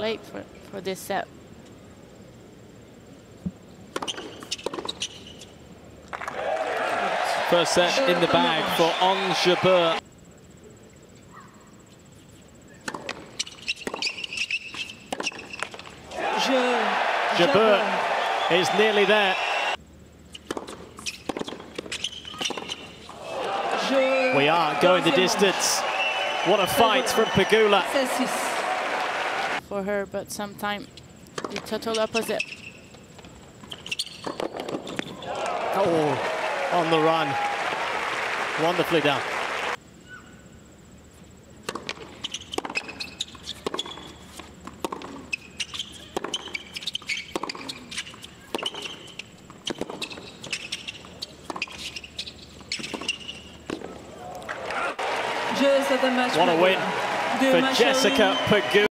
late for this set. First set in the bag for Ons Jabeur. Jabeur is nearly there. We are going the distance. What a fight from Pegula. For her, but sometimes the total opposite. Oh, on the run. Wonderfully done. What a win for Jessica Pegula.